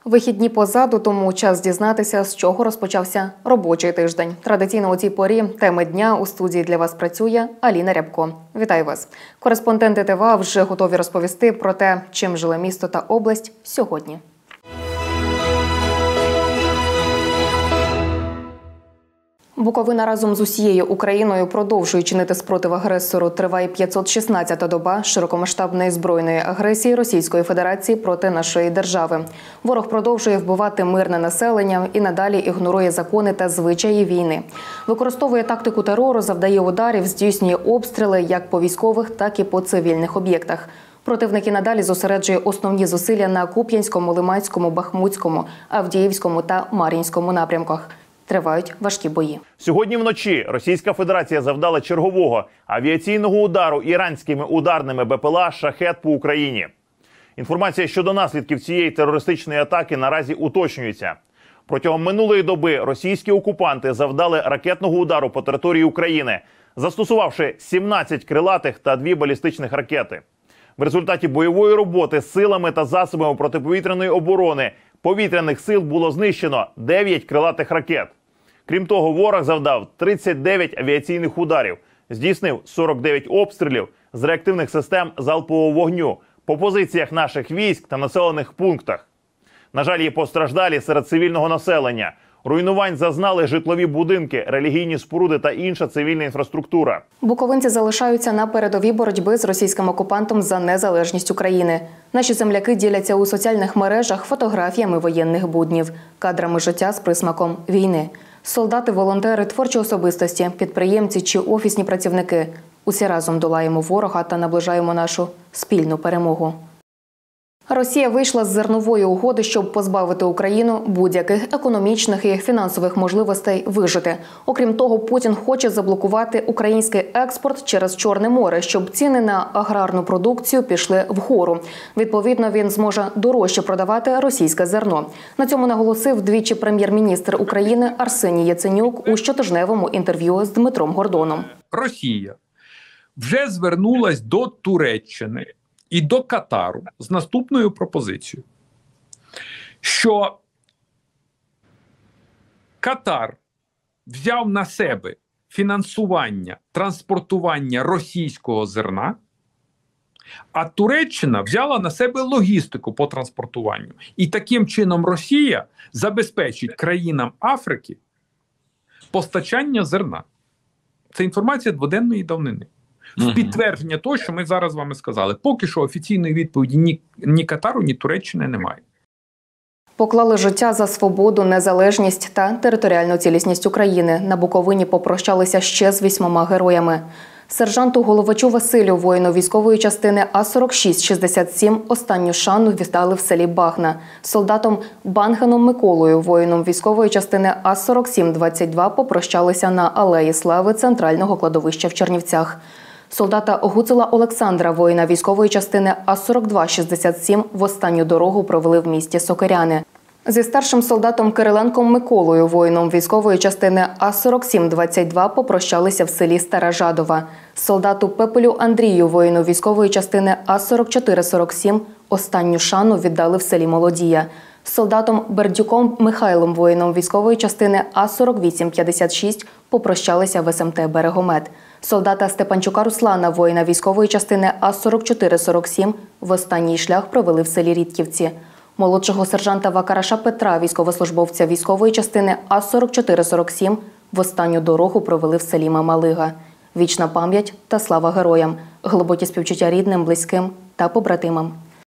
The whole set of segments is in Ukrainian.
Вихідні позаду, тому час дізнатися, з чого розпочався робочий тиждень. Традиційно у цій порі теми дня у студії для вас працює Аліна Рябко. Вітаю вас. Кореспонденти ТВА вже готові розповісти про те, чим жило місто та область сьогодні. Буковина разом з усією Україною продовжує чинити спротив агресору. Триває 516-та доба широкомасштабної збройної агресії Російської Федерації проти нашої держави. Ворог продовжує вбивати мирне населення і надалі ігнорує закони та звичаї війни. Використовує тактику терору, завдає ударів, здійснює обстріли як по військових, так і по цивільних об'єктах. Противник і надалі зосереджує основні зусилля на Куп'янському, Лиманському, Бахмутському, Авдіївському та Мар'їнському напрямках. Тривають важкі бої. Сьогодні вночі Російська Федерація завдала чергового авіаційного удару іранськими ударними БПЛА «Шахед» по Україні. Інформація щодо наслідків цієї терористичної атаки наразі уточнюється. Протягом минулої доби російські окупанти завдали ракетного удару по території України, застосувавши 17 крилатих та 2 балістичних ракети. В результаті бойової роботи силами та засобами протиповітряної оборони повітряних сил було знищено 9 крилатих ракет. Крім того, ворог завдав 39 авіаційних ударів, здійснив 49 обстрілів з реактивних систем залпового вогню по позиціях наших військ та населених пунктах. На жаль, є постраждалі серед цивільного населення. Руйнувань зазнали житлові будинки, релігійні споруди та інша цивільна інфраструктура. Буковинці залишаються на передовій боротьби з російським окупантом за незалежність України. Наші земляки діляться у соціальних мережах фотографіями воєнних буднів, кадрами життя з присмаком війни. Солдати, волонтери, творчі особистості, підприємці чи офісні працівники – усі разом долаємо ворога та наближаємо нашу спільну перемогу. Росія вийшла з зернової угоди, щоб позбавити Україну будь-яких економічних і фінансових можливостей вижити. Окрім того, Путін хоче заблокувати український експорт через Чорне море, щоб ціни на аграрну продукцію пішли вгору. Відповідно, він зможе дорожче продавати російське зерно. На цьому наголосив двічі прем'єр-міністр України Арсеній Яценюк у щотижневому інтерв'ю з Дмитром Гордоном. Росія вже звернулась до Туреччини і до Катару з наступною пропозицією, що Катар взяв на себе фінансування транспортування російського зерна, а Туреччина взяла на себе логістику по транспортуванню. І таким чином Росія забезпечить країнам Африки постачання зерна. Це інформація дводенної давнини. В підтвердження того, що ми зараз з вами сказали. Поки що офіційної відповіді ні Катару, ні Туреччини немає. Поклали життя за свободу, незалежність та територіальну цілісність України. На Буковині попрощалися ще з 8 героями. Сержанту Головачу Василю, воїну військової частини А-46-67, останню шану віддали в селі Багна. Солдатом Банганом Миколою, воїном військової частини А-47-22, попрощалися на Алеї Слави центрального кладовища в Чернівцях. Солдата Гуцула Олександра, воїна військової частини А-42-67, в останню дорогу провели в місті Сокиряни. Зі старшим солдатом Кириленком Миколою, воїном військової частини А-47-22, попрощалися в селі Стара Жадова. Солдату Пепелю Андрію, воїну військової частини А-44-47, останню шану віддали в селі Молодія. Солдатом Бердюком Михайлом, воїном військової частини А-48-56, попрощалися в СМТ «Берегомет». Солдата Степанчука Руслана, воїна військової частини А-44-47, в останній шлях провели в селі Рідківці. Молодшого сержанта Вакараша Петра, військовослужбовця військової частини А-44-47, в останню дорогу провели в селі Мамалига. Вічна пам'ять та слава героям, глибокі співчуття рідним, близьким та побратимам.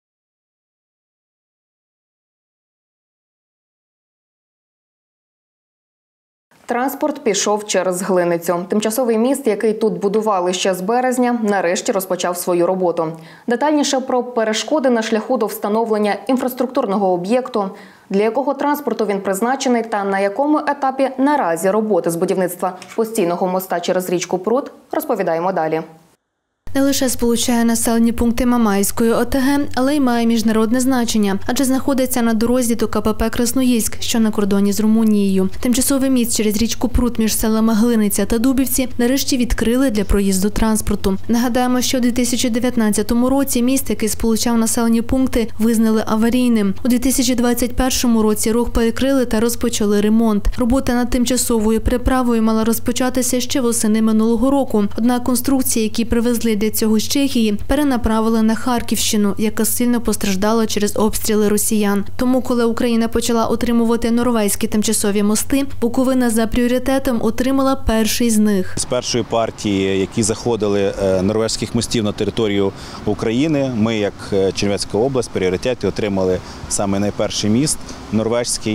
Транспорт пішов через Глиницю. Тимчасовий міст, який тут будували ще з березня, нарешті розпочав свою роботу. Детальніше про перешкоди на шляху до встановлення інфраструктурного об'єкту, для якого транспорту він призначений та на якому етапі наразі роботи з будівництва постійного моста через річку Прут, розповідаємо далі. Не лише сполучає населені пункти Мамаївської ОТГ, але й має міжнародне значення, адже знаходиться на дорозі до КПП Красноїльськ, що на кордоні з Румунією. Тимчасовий міст через річку Прут між селами Глиниця та Дубівці нарешті відкрили для проїзду транспорту. Нагадаємо, що у 2019 році міст, який сполучав населені пункти, визнали аварійним. У 2021 році рух перекрили та розпочали ремонт. Робота над тимчасовою переправою мала розпочатися ще восени минулого року. Однак конструкції, які привезли для цього з Чехії, перенаправили на Харківщину, яка сильно постраждала через обстріли росіян. Тому, коли Україна почала отримувати норвезькі тимчасові мости, Буковина за пріоритетом отримала перший з них. З першої партії, які заходили норвезьких мостів на територію України, ми, як Чернівецька область, в пріоритеті отримали саме найперший міст норвезький,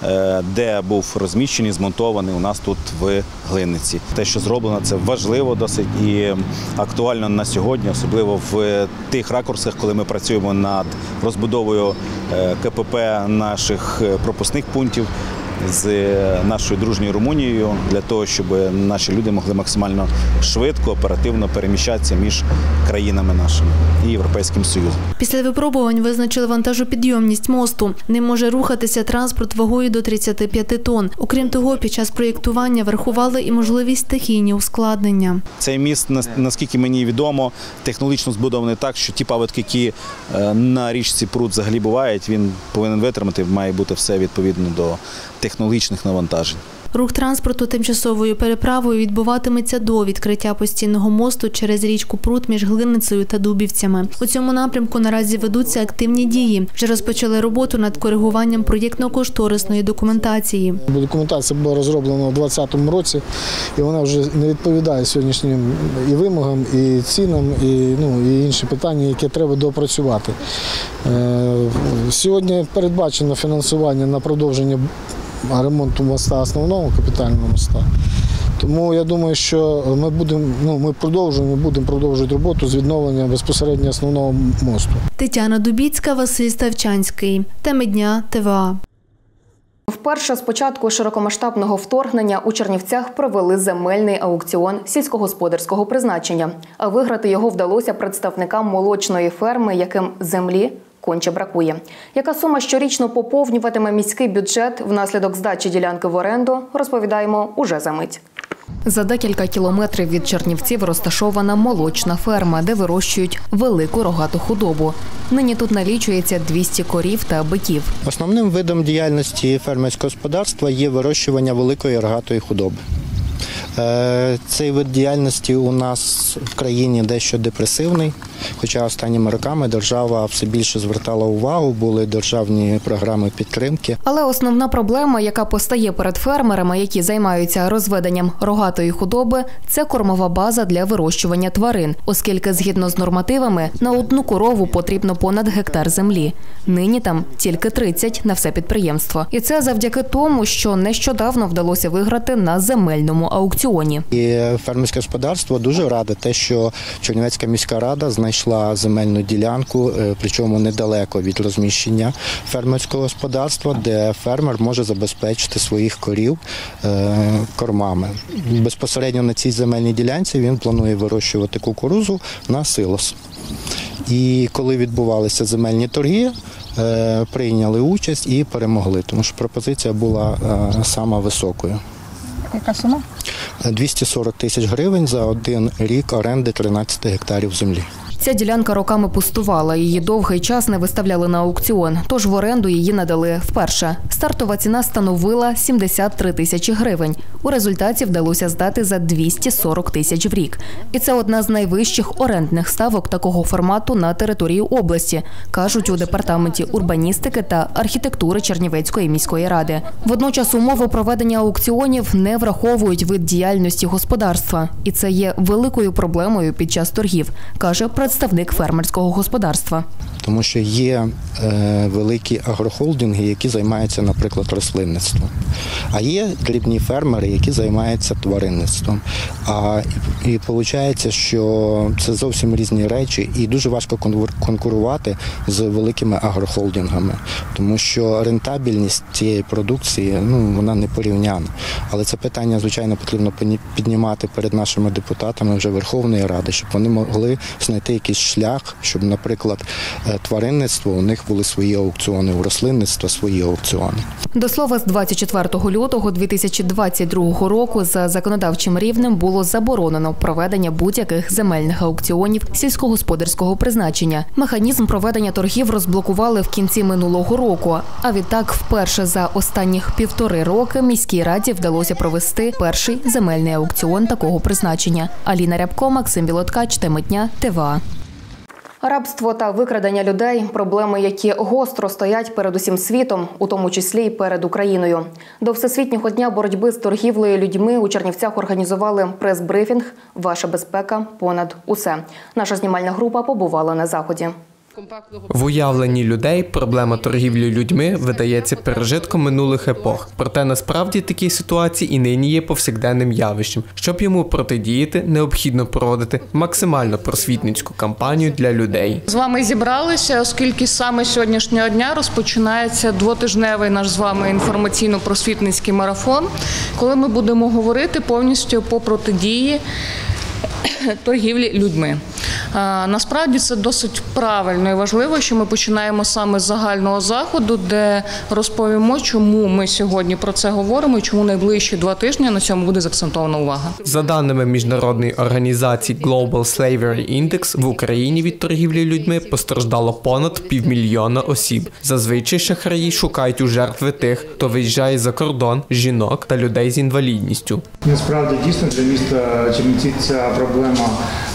де був розміщений, змонтований у нас тут в Глиниці. Те, що зроблено, це важливо досить і актуально на сьогодні, особливо в тих ракурсах, коли ми працюємо над розбудовою КПП наших пропускних пунктів з нашою дружньою Румунією, для того, щоб наші люди могли максимально швидко, оперативно переміщатися між країнами нашими і Європейським Союзом. Після випробувань визначили вантажопідйомність мосту. Ним може рухатися транспорт вагою до 35 тонн. Окрім того, під час проєктування врахували і можливість стихійні ускладнення. Цей міст, наскільки мені відомо, технологічно збудований так, що ті паводки, які на річці Прут взагалі бувають, він повинен витримати, має бути все відповідно до технологічних навантажень. Рух транспорту тимчасовою переправою відбуватиметься до відкриття постійного мосту через річку Прут між Глиницею та Дубівцями. У цьому напрямку наразі ведуться активні дії. Вже розпочали роботу над коригуванням проєктно-кошторисної документації. Документація була розроблена у 2020 році, і вона вже не відповідає сьогоднішнім і вимогам, і цінам, і інші питання, які треба доопрацювати. Сьогодні передбачено фінансування на продовження ремонту моста, основного капітального моста. Тому я думаю, що ми будемо продовжувати роботу з відновлення безпосередньо основного мосту. Тетяна Дубіцька, Василь Ставчанський. Теми дня ТВА. Вперше з початку широкомасштабного вторгнення у Чернівцях провели земельний аукціон сільськогосподарського призначення. А виграти його вдалося представникам молочної ферми, яким землі конче бракує. Яка сума щорічно поповнюватиме міський бюджет внаслідок здачі ділянки в оренду, розповідаємо уже за мить. За декілька кілометрів від Чернівців розташована молочна ферма, де вирощують велику рогату худобу. Нині тут налічується 200 корів та биків. Основним видом діяльності фермерського господарства є вирощування великої рогатої худоби. Цей вид діяльності у нас в країні дещо депресивний, хоча останніми роками держава все більше звертала увагу, були державні програми підтримки. Але основна проблема, яка постає перед фермерами, які займаються розведенням рогатої худоби, це кормова база для вирощування тварин, оскільки згідно з нормативами на одну корову потрібно понад гектар землі. Нині там тільки 30 на все підприємство. І це завдяки тому, що нещодавно вдалося виграти на земельному аукціоні. І фермерське господарство дуже раде те, що Чернівецька міська рада знайшла земельну ділянку, причому недалеко від розміщення фермерського господарства, де фермер може забезпечити своїх корів кормами. Безпосередньо на цій земельній ділянці він планує вирощувати кукурудзу на силос. І коли відбувалися земельні торги, прийняли участь і перемогли, тому що пропозиція була сама високою. Яка сума? 240 тисяч гривень за один рік оренди 13 гектарів землі. Ця ділянка роками пустувала, її довгий час не виставляли на аукціон, тож в оренду її надали вперше. Стартова ціна становила 73 тисячі гривень. У результаті вдалося здати за 240 тисяч в рік. І це одна з найвищих орендних ставок такого формату на території області, кажуть у департаменті урбаністики та архітектури Чернівецької міської ради. Водночас умови проведення аукціонів не враховують вид діяльності господарства. І це є великою проблемою під час торгів, каже представник фермерського господарства. Тому що є великі агрохолдинги, які займаються, наприклад, рослинництвом. А є дрібні фермери, які займаються тваринництвом. І виходить, що це зовсім різні речі, і дуже важко конкурувати з великими агрохолдингами, тому що рентабельність цієї продукції, вона не порівняна. Але це питання, звичайно, потрібно піднімати перед нашими депутатами вже Верховної Ради, щоб вони могли знайти якийсь шлях, щоб, наприклад, тваринництво, у них були свої аукціони, у рослинництва свої аукціони. До слова, з 24 лютого 2022 року за законодавчим рівнем було заборонено проведення будь-яких земельних аукціонів сільськогосподарського призначення. Механізм проведення торгів розблокували в кінці минулого року, а відтак вперше за останніх 1,5 роки міській раді вдалося провести перший земельний аукціон такого призначення. Аліна Рябко, Максим Білоткач, Теми дня, ТВА. Рабство та викрадення людей – проблеми, які гостро стоять перед усім світом, у тому числі й перед Україною. До Всесвітнього дня боротьби з торгівлею людьми у Чернівцях організували прес-брифінг «Ваша безпека понад усе». Наша знімальна група побувала на заході. В уявленні людей проблема торгівлі людьми видається пережитком минулих епох. Проте насправді такі ситуації і нині є повсякденним явищем. Щоб йому протидіяти, необхідно проводити максимально просвітницьку кампанію для людей. З вами зібралися, оскільки саме сьогоднішнього дня розпочинається двотижневий наш з вами інформаційно-просвітницький марафон, коли ми будемо говорити повністю по протидії торгівлі людьми. Насправді це досить правильно і важливо, що ми починаємо саме з загального заходу, де розповімо, чому ми сьогодні про це говоримо і чому найближчі 2 тижні на цьому буде закцентована увага. За даними міжнародної організації Global Slavery Index, в Україні від торгівлі людьми постраждало понад 500 000 осіб. Зазвичай шахраї шукають у жертви тих, хто виїжджає за кордон, жінок та людей з інвалідністю. Насправді, дійсно, для міста Чернівці ця проблема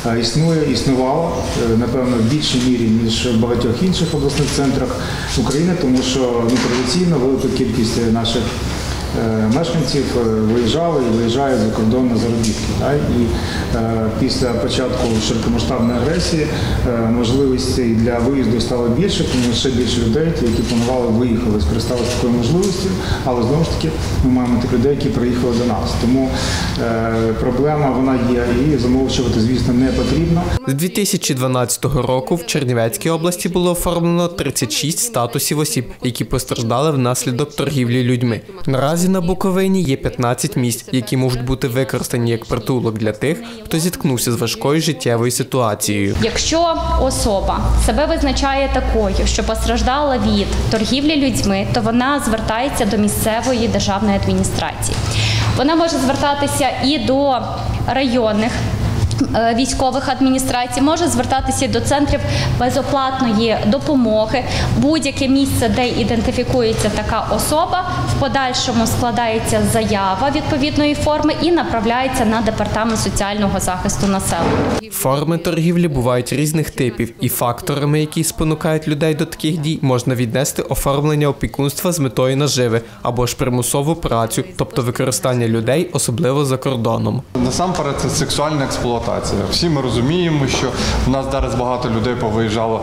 існувала, напевно, в більшій мірі, ніж в багатьох інших обласних центрах України, тому що традиційно велика кількість наших мешканців виїжджали і виїжджають за кордон на заробітки. І після початку широкомасштабної агресії можливостей для виїзду стало більше, тому ще більше людей, які планували, виїхали, скористалися такою можливістю, але знову ж таки ми маємо тих людей, які приїхали до нас. Тому проблема вона є і замовчувати, звісно, не потрібно. З 2012 року в Чернівецькій області було оформлено 36 статусів осіб, які постраждали внаслідок торгівлі людьми. Наразі на Буковині є 15 місць, які можуть бути використані як притулок для тих, хто зіткнувся з важкою життєвою ситуацією. Якщо особа себе визначає такою, що постраждала від торгівлі людьми, то вона звертається до місцевої державної адміністрації. Вона може звертатися і до районних військових адміністрацій, може звертатися до центрів безоплатної допомоги. Будь-яке місце, де ідентифікується така особа, в подальшому складається заява відповідної форми і направляється на департамент соціального захисту населення. Форми торгівлі бувають різних типів, і факторами, які спонукають людей до таких дій, можна віднести оформлення опікунства з метою наживи або ж примусову працю, тобто використання людей, особливо за кордоном. Насамперед це сексуальна експлуатація. Всі ми розуміємо, що в нас зараз багато людей повиїжджало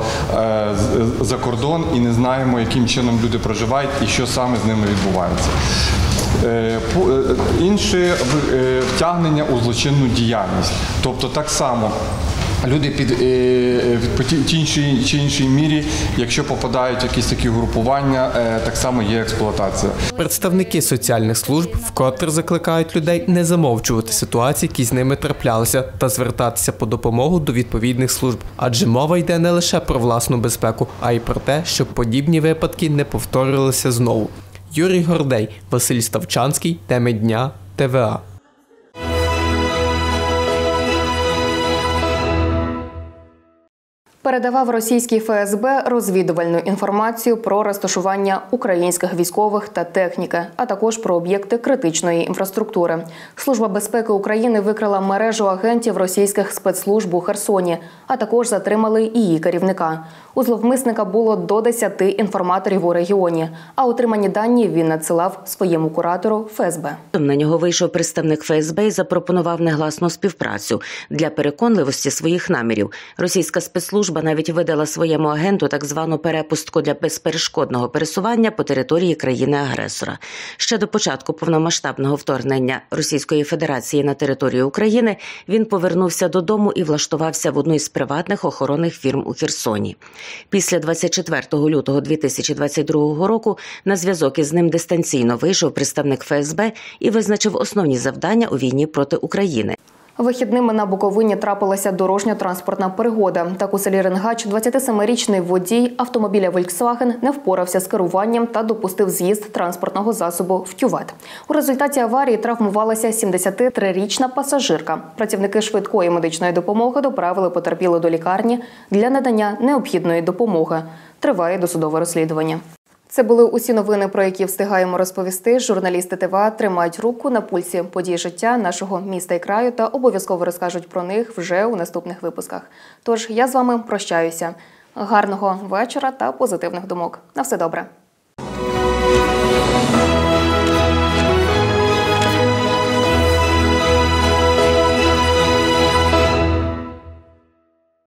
за кордон і не знаємо, яким чином люди проживають і що саме з ними відбувається. Інше втягнення у злочинну діяльність. Тобто так само люди в тій чи іншій мірі, якщо попадають в якісь такі групування, так само є експлуатація. Представники соціальних служб вкотре закликають людей не замовчувати ситуації, які з ними траплялися, та звертатися по допомогу до відповідних служб. Адже мова йде не лише про власну безпеку, а й про те, щоб подібні випадки не повторювалися знову. Юрій Гордей, Василь Ставчанський, Теми дня, ТВА. Передавав російський ФСБ розвідувальну інформацію про розташування українських військових та техніки, а також про об'єкти критичної інфраструктури. Служба безпеки України викрила мережу агентів російських спецслужб у Херсоні, а також затримали її керівника. У зловмисника було до 10 інформаторів у регіоні, а отримані дані він надсилав своєму куратору ФСБ. На нього вийшов представник ФСБ і запропонував негласну співпрацю. Для переконливості своїх намірів російська спецслужба навіть видала своєму агенту так звану перепустку для безперешкодного пересування по території країни-агресора. Ще до початку повномасштабного вторгнення Російської Федерації на територію України він повернувся додому і влаштувався в одну із приватних охоронних фірм у Херсоні. Після 24 лютого 2022 року на зв'язок із ним дистанційно вийшов представник ФСБ і визначив основні завдання у війні проти України. Вихідними на Буковині трапилася дорожньо-транспортна пригода. Так у селі Ренгач 27-річний водій автомобіля Volkswagen не впорався з керуванням та допустив з'їзд транспортного засобу в кювет. У результаті аварії травмувалася 73-річна пасажирка. Працівники швидкої медичної допомоги доправили потерпілу до лікарні для надання необхідної допомоги. Триває досудове розслідування. Це були усі новини, про які встигаємо розповісти. Журналісти ТВА тримають руку на пульсі подій життя нашого міста і краю та обов'язково розкажуть про них вже у наступних випусках. Тож я з вами прощаюся. Гарного вечора та позитивних думок. На все добре.